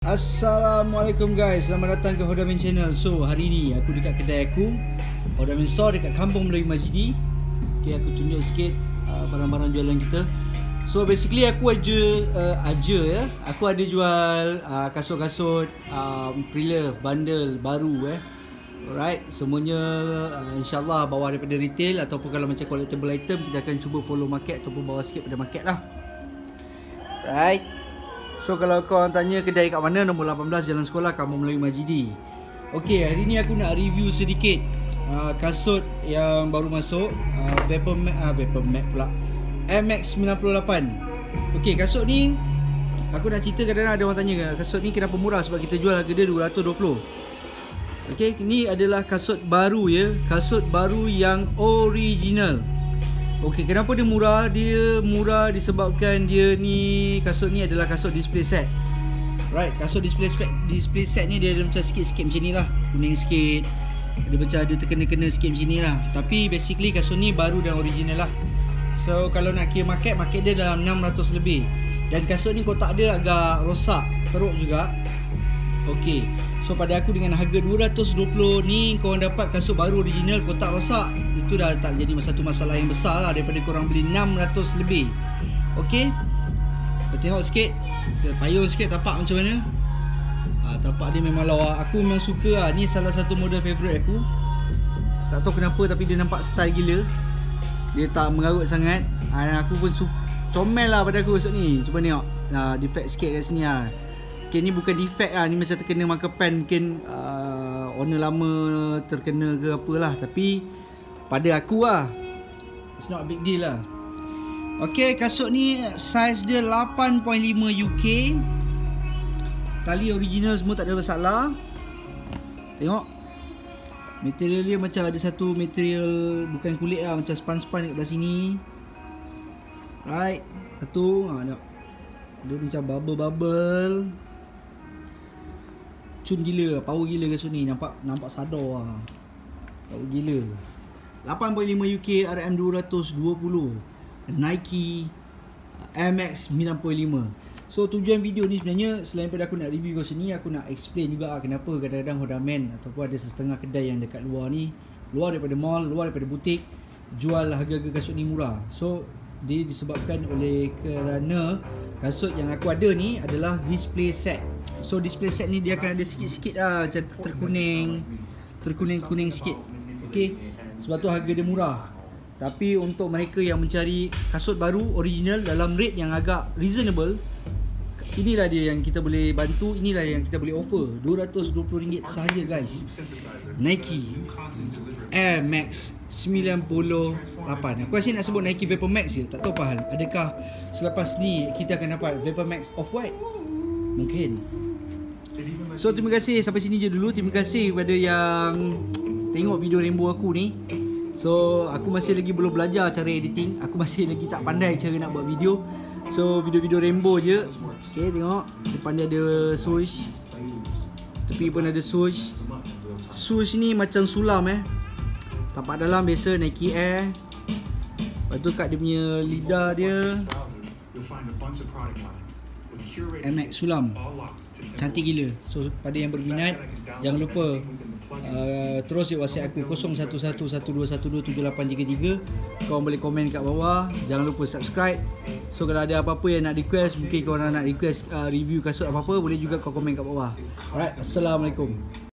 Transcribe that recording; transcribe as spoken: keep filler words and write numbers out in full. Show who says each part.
Speaker 1: Assalamualaikum guys, selamat datang ke Hodamin Channel. So hari ni aku dekat kedai aku, Hodamin Store dekat Kampung Melayu Majidi. Okay, aku tunjuk sikit uh, barang-barang jualan kita. So basically aku aja uh, aja ya. Aku ada jual uh, kasut-kasut um, pre-love, bundle baru eh. Alright, semuanya uh, insyaAllah bawah daripada retail. Ataupun kalau macam collectible item, kita akan cuba follow market ataupun bawah sikit pada market lah. Right. So kalau korang tanya kedai kat mana, nombor lapan belas Jalan Sekolah, Kampung Melayu Majidi. Okay, hari ni aku nak review sedikit uh, kasut yang baru masuk, uh, Vapor Max, uh, Vapor Max pula, Air Max sembilan puluh lapan. Okay, kasut ni aku nak cerita, kadang-kadang ada orang tanya kasut ni kenapa murah, sebab kita jual harga dia dua ratus dua puluh. Okay, ni adalah kasut baru ya, kasut baru yang original. Okey, kenapa dia murah? Dia murah disebabkan dia ni, kasut ni adalah kasut display set. Right, kasut display set, display set ni dia ada macam sikit-sikit macam ni lah, kuning sikit, ada macam ada terkena-kena sikit macam ni lah. Tapi basically kasut ni baru dan original lah. So kalau nak kira market, market dia dalam enam ratus lebih. Dan kasut ni kotak dia agak rosak, teruk juga. Okey, so pada aku dengan harga dua ratus dua puluh ni, korang dapat kasut baru original, kotak rosak, itu dah tak jadi satu masalah yang besar lah daripada korang beli enam ratus lebih. Okey, kita tengok sikit, kita payung sikit tapak macam mana. ha, Tapak dia memang lawa, aku memang suka lah. Ni salah satu model favourite aku. Tak tahu kenapa tapi dia nampak style gila. Dia tak mengarut sangat. ha, Dan aku pun comel lah pada aku kasut ni. Cuba tengok, ha, defect sikit kat sini lah. Okay, ni bukan defect lah, ni macam terkena marker pen. Mungkin uh, owner lama terkena ke apalah. Tapi pada aku lah, it's not a big deal lah. Okay, kasut ni size dia lapan perpuluhan lima U K. Tali original semua, tak ada masalah. Tengok, material dia macam ada satu material bukan kulit lah, macam span-span dekat belah sini. Right, satu ha, tengok, dia macam bubble-bubble. Cun gila, power gila kasut ni. Nampak nampak sadar lah, power gila. Lapan perpuluhan lima U K, R M dua ratus dua puluh, Nike Air Max sembilan puluh lima. So tujuan video ni sebenarnya, selain pada aku nak review kasut ni, aku nak explain juga lah kenapa kadang-kadang Hodamin ataupun ada setengah kedai yang dekat luar ni, luar daripada mall, luar daripada butik, jual harga-harga kasut ni murah. So dia disebabkan oleh kerana kasut yang aku ada ni adalah display set. So display set ni dia akan ada sikit-sikit lah, macam terkuning, terkuning-kuning sikit. Okay, sebab tu harga dia murah. Tapi untuk mereka yang mencari kasut baru original dalam rate yang agak reasonable, inilah dia yang kita boleh bantu, inilah yang kita boleh offer. Dua ratus dua puluh ringgit sahaja guys. Nike Air Max sembilan puluh lapan. Aku asyik nak sebut Nike Vapor Max je, tak tahu apa hal. Adakah selepas ni kita akan dapat Vapor Max Off-White? Mungkin. So terima kasih, sampai sini je dulu. Terima kasih kepada yang tengok video rainbow aku ni. So aku masih lagi belum belajar cara editing, aku masih lagi tak pandai cara nak buat video. So video-video rainbow je. Okay, tengok depan dia ada swoosh, tepi pun ada swoosh. Swoosh ni macam sulam eh. Tapak dalam biasa Nike Air. Lepas tu kat dia punya lidah dia Air Max sulam. Cantik gila. So pada yang berminat, jangan lupa uh, terus WhatsApp aku kosong satu satu satu dua satu dua tujuh lapan tiga tiga. Kau boleh komen kat bawah. Jangan lupa subscribe. So kalau ada apa-apa yang nak request, mungkin korang nak request uh, review kasut apa-apa, boleh juga kau komen kat bawah. Alright, Assalamualaikum.